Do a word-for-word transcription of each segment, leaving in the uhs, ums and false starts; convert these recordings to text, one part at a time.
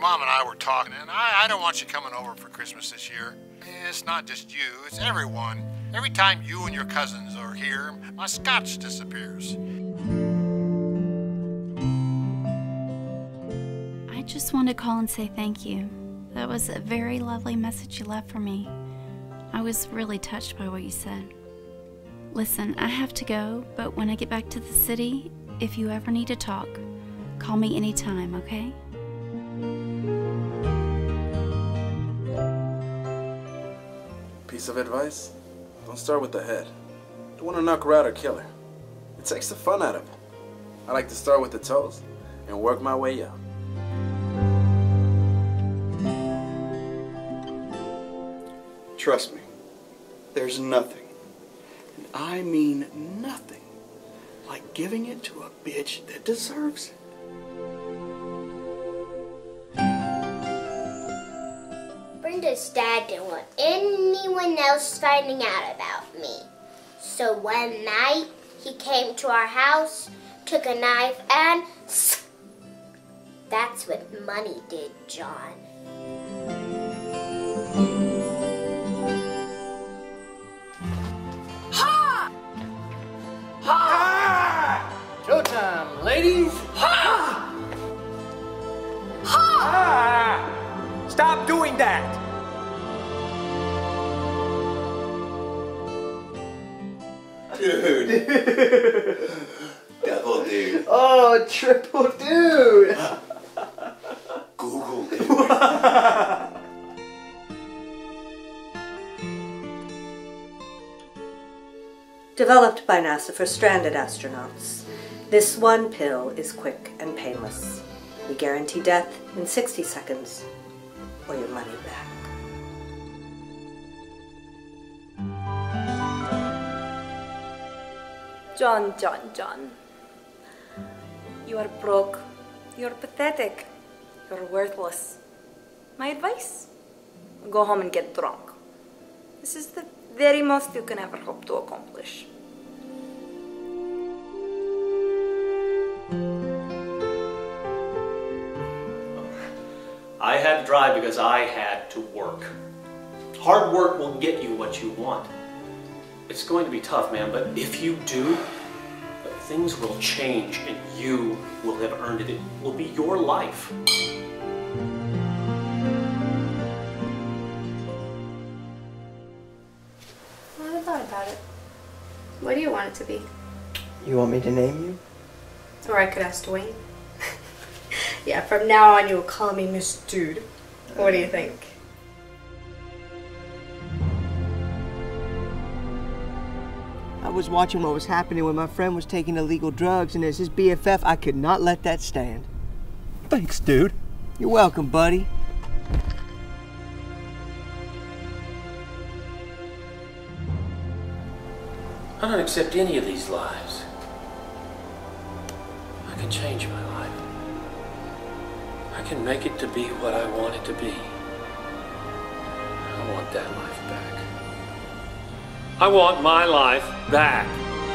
Mom and I were talking, and I, I don't want you coming over for Christmas this year. It's not just you, it's everyone. Every time you and your cousins are here, my scotch disappears. I just wanted to call and say thank you. That was a very lovely message you left for me. I was really touched by what you said. Listen, I have to go, but when I get back to the city, if you ever need to talk, call me anytime, okay? Piece of advice? Don't start with the head. Don't want to knock her out or kill her. It takes the fun out of it. I like to start with the toes and work my way up. Trust me, there's nothing, and I mean nothing, like giving it to a bitch that deserves it. Brenda's dad didn't want anyone else finding out about me. So one night, he came to our house, took a knife, and that's what money did, John. Ha! Ha! Showtime, ladies! Ha! Ha! Ha! Stop doing that! Dude. Double dude. Oh, triple dude! Google dude. Developed by NASA for stranded astronauts, this one pill is quick and painless. We guarantee death in sixty seconds, or your money back. John, John, John. You are broke. You're pathetic. You're worthless. My advice? Go home and get drunk. This is the very most you can ever hope to accomplish. I had to drive because I had to work. Hard work will get you what you want. It's going to be tough, man, but if you do, things will change and you will have earned it. It will be your life. I haven't thought about it. What do you want it to be? You want me to name you? Or I could ask Dwayne. Yeah, from now on you will call me Miss Dude. What do you think? I was watching what was happening when my friend was taking illegal drugs, and as his B F F, I could not let that stand. Thanks, dude. You're welcome, buddy. I don't accept any of these lives. I can change my life. I can make it to be what I want it to be. I want that life back. I want my life back.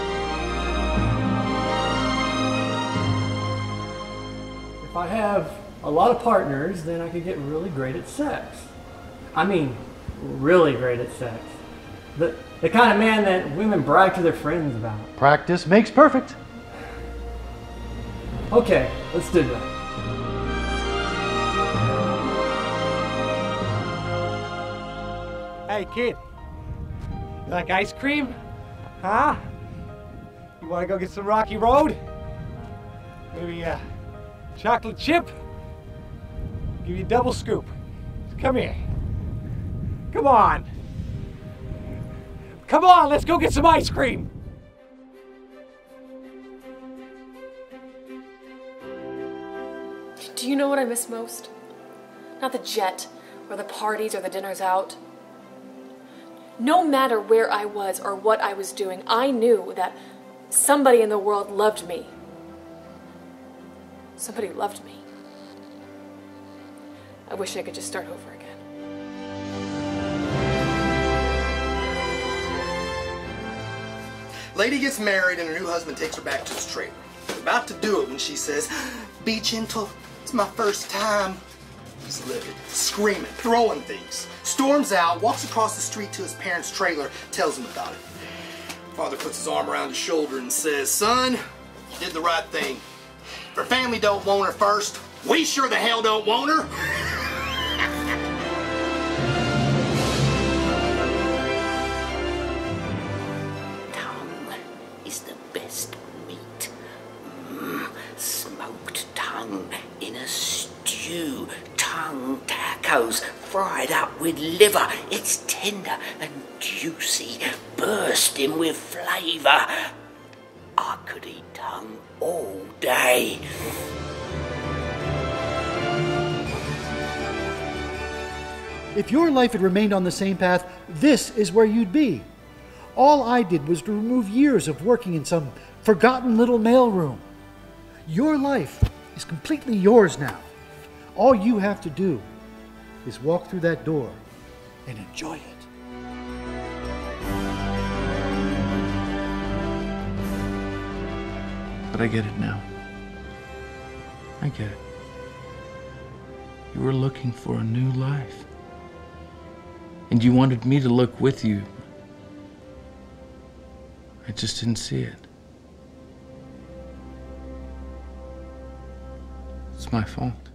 If I have a lot of partners, then I could get really great at sex. I mean, really great at sex. The, the kind of man that women brag to their friends about. Practice makes perfect. Okay, let's do that. Hey, kid. You like ice cream? Huh? You want to go get some Rocky Road? Maybe a chocolate chip? Give you a double scoop. Come here. Come on. Come on, let's go get some ice cream. Do you know what I miss most? Not the jet, or the parties, or the dinners out. No matter where I was or what I was doing, I knew that somebody in the world loved me. Somebody loved me. I wish I could just start over again. Lady gets married and her new husband takes her back to the trailer. About to do it when she says, "Be gentle, it's my first time." He's livid, screaming, throwing things. Storms out, walks across the street to his parents' trailer, tells them about it. Father puts his arm around his shoulder and says, son, you did the right thing. If her family don't want her first, we sure the hell don't want her. Tongue is the best meat. Mm, smoked tongue in a stew. Tongue tacos fried up with liver. It's tender and juicy, bursting with flavour. I could eat tongue all day. If your life had remained on the same path, this is where you'd be. All I did was to remove years of working in some forgotten little mailroom. Your life is completely yours now. All you have to do is walk through that door and enjoy it. But I get it now. I get it. You were looking for a new life. And you wanted me to look with you. I just didn't see it. It's my fault.